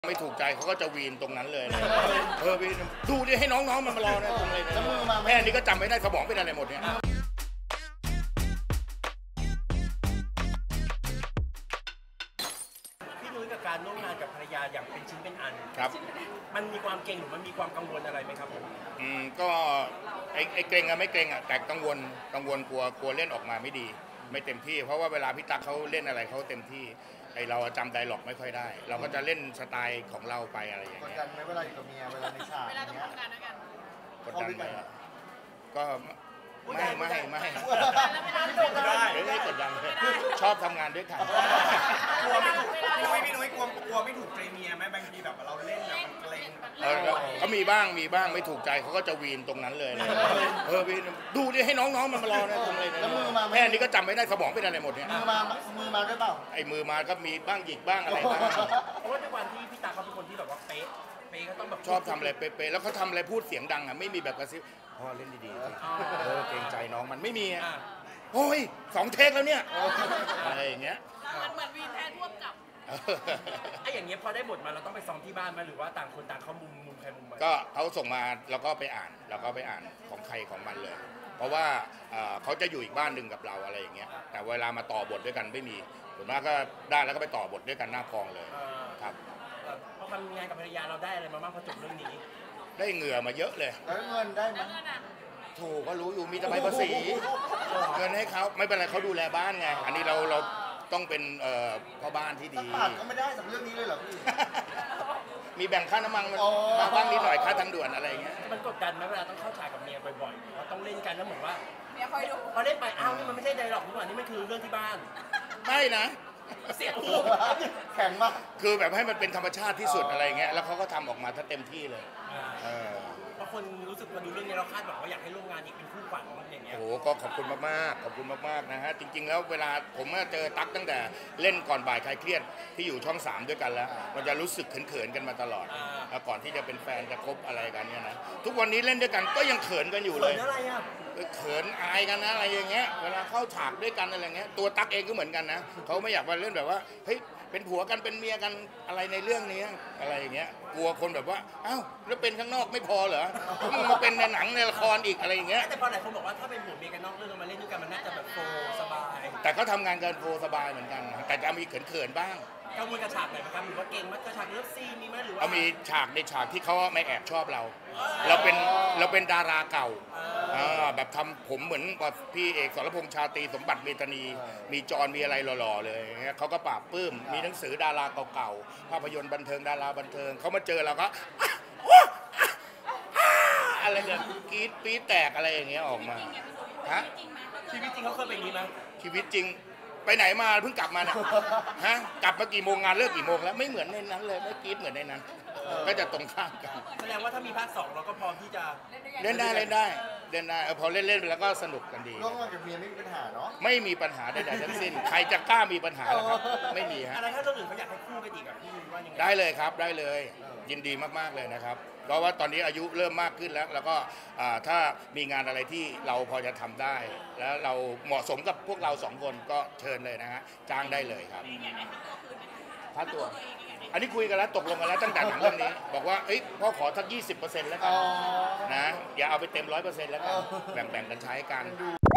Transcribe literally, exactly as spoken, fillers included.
ไม่ถูกใจเขาก็จะวีนตรงนั้นเลยนะเออวีนดูดิให้น้องๆมันมารอนะตรงเลยนะแค่นี้ก็จำไม่ได้สมองเป็นอะไรหมดเนี่ยพี่นุ้ยกับการร่วมงานกับภรรยาอย่างเป็นชิ้นเป็นอันครับมันมีความเก่งหรือมันมีความกังวลอะไรไหมครับผมอืมก็ไอ้ไอ้เกรงอะไม่เกรงอะแต่กังวลกังวลกลัวกลัวเล่นออกมาไม่ดีไม่เต็มที่เพราะว่าเวลาพี่ตั๊กเขาเล่นอะไรเขาเต็มที่ไอเราจำไดร็อกไม่ค่อยได้เราก็จะเล่นสไตล์ของเราไปอะไรอย่างเงี้ยกดดันไหมเวลาอยู่กับเมียเวลาในฉากเวลาต้องทำงานด้วยกันกดดันไหมก็ไม่ไม่ไม่ไม่ไม่กดดันชอบทำงานด้วยกันกลัวไม่ถูกพี่นุ้ยพี่นุ้ยกลัวกลัวไม่ถูกใจเมียไหมบางทีแบบเราเล่นแบบมันเกรงเขามีบ้างมีบ้างไม่ถูกใจเขาก็จะวีนตรงนั้นเลยนะเออวีนดูดิให้น้องๆมันมารอนะตรงเลยนะแค่นี้ก็จำไม่ได้สมองเป็นอะไรหมดเนี่ยมือมามือมาด้วยเปล่าไอ้มือมาก็มีบ้างหยิกบ้างอะไรบ้างเพราะว่าในวันที่พี่ตาเขาเป็นคนที่แบบว่าเป๊ะเป๊ะก็ต้องแบบชอบทำอะไรเป๊ะๆแล้วเขาทำอะไรพูดเสียงดังอ่ะไม่มีแบบกระซิบพ่อเล่นดีๆเออเกรงใจน้องมันไม่มีอ่ะโอ้ยสองเทคแล้วเนี่ยอะไรอย่างเงี้ยมันเหมือนวีนแทนพวกกับไอ้อย่างเงี้ยพอได้บทมาเราต้องไปซ้อมที่บ้านไหมหรือว่าต่างคนต่างเข้ามุมมุมใครมุมมันก็เขาส่งมาแล้วก็ไปอ่านแล้วก็ไปอ่านของใครของมันเลย เพราะว่าเขาจะอยู่อีกบ้านหนึ่งกับเราอะไรอย่างเงี้ยแต่เวลามาต่อบทด้วยกันไม่มีส่วนมากก็ได้แล้วก็ไปต่อบทด้วยกันหน้ากองเลยครับพอทำงานกับภรรยาเราได้อะไรมาบ้างพอจบเรื่องนี้ได้เหงื่อมาเยอะเลยแล้วเงินได้ไหมถูกก็รู้อยู่มีแต่ใบภาษีเงินให้เขาไม่เป็นไรเขาดูแลบ้านไงอันนี้เราเราต้องเป็นพ่อบ้านที่ดีสักบาทก็ไม่ได้สำเรื่องนี้เลยเหรอพี่มีแบ่งค่าน้ำมันมาบ้างนิดหน่อยค่าทางด่วนอะไรเงี้ยมันกดดันไหมเวลาต้องเข้าฉากกับเมียบ่อยๆเราต้องเล่นกันแล้วเหมือนว่าเมียคอยดูพอเล่นไปอ้าวนี่มันไม่ใช่ไดร็อกนี่หว่านี่มันคือเรื่องที่บ้านไม่นะเสียงแข็งมากคือแบบให้มันเป็นธรรมชาติที่สุดอะไรเงี้ยแล้วเขาก็ทำออกมาถ้าเต็มที่เลยบางคนรู้สึกพอดูเรื่องนี้เราคาดหวังว่าอยากให้ร่วมงานอีกเป็นคู่ขวัญอย่างเงี้ยโอ้โหก็ขอบคุณมากๆขอบคุณมากๆนะฮะจริงๆแล้วเวลาผมเจอตั๊กตั้งแต่เล่นก่อนบ่ายคลายเครียดที่อยู่ช่องสามด้วยกันแล้วมันจะรู้สึกเขินๆกันมาตลอดก่อนที่จะเป็นแฟนจะคบอะไรกันเนี่ยนะทุกวันนี้เล่นด้วยกันก็ยังเขินกันอยู่เลยเขินอะไรอ่ะเขินอายกันนะอะไรอย่างเงี้ยเวลาเข้าฉากด้วยกันอะไรเงี้ยตัวตั๊กเองก็เหมือนกันนะเขาไม่อยากมาเล่นแบบว่าเฮ้ยเป็นผัวกันเป็นเมียกันอะไรในเรื่องนี้อะไรอย่างเงี้ยกลัวคนแบบว่าอ้าวแล้วเป็นข้างนอกไม่พอเหรอมึงมาเป็นในหนังในละครอีกอะไรอย่างเงี้ยแต่พอหลายคนบอกว่าถ้าเป็นผัวเมียกันนอกเรื่องมาเล่นด้วยกันมันน่าจะแบบโฟสบายแต่เขาทำงานกันโฟสบายเหมือนกันแต่จะมีเขินๆบ้างกังวลกับฉากไหนไหมครับหรือว่าเก่งมั้ยกับฉากเลิฟซีนมีไหมหรือว่าเอามีฉากในฉากที่เขาไม่แอบชอบเราเราเป็นเราเป็นดาราเก่าแบบทำผมเหมือนแบบพี่เอกสรพงษ์ชาตรีสมบัติเมตนีมีจรมีอะไรหล่อๆเลยเขาก็ปราบปลื้มมีหนังสือดาราเก่าๆภาพยนตร์บันเทิงดาราบันเทิงเขามาเจอเราก็อะไรเงี้ยกรี๊ดปี๊ดแตกอะไรอย่างเงี้ยออกมาฮะชีวิตจริงเขาเคยเป็นอย่างนี้ไหมชีวิตจริงไปไหนมาเพิ่งกลับมาเนี่ยฮะกลับมากี่โมงงานเลิกกี่โมงแล้วไม่เหมือนในนั้นเลยไม่กรี๊ดเหมือนในนั้นก็จะตรงข้ามกันแสดงว่าถ้ามีภาคสองเราก็พร้อมที่จะเล่นได้เล่นได้เล่นได้พอเล่นเล่นไปแล้วก็สนุกกันดีร่วมงานกับเมียไม่มีปัญหาเนาะไม่มีปัญหาใดๆทั้งสิ้นใครจะกล้ามีปัญหาล่ะครับไม่มีฮะอะไรถ้าเรื่องอื่นเขาอยากให้คู่กันอีกอ่ะพี่ว่ายังไงได้เลยครับได้เลยยินดีมากๆเลยนะครับเพราะว่าตอนนี้อายุเริ่มมากขึ้นแล้วแล้วก็ถ้ามีงานอะไรที่เราพอจะทำได้แล้วเราเหมาะสมกับพวกเราสองคนก็เชิญเลยนะฮะจ้างได้เลยครับค่าตัวอันนี้คุยกันแล้วตกลงกันแล้วตั้งแต่หนังเรื่องนี้บอกว่าเอ้ยพ่อขอสักยี่สิบเปอร์เซ็นต์แล้วกันนะอย่าเอาไปเต็มร้อยเปอร์เซ็นต์แล้วกันแบ่งๆกันใช้กัน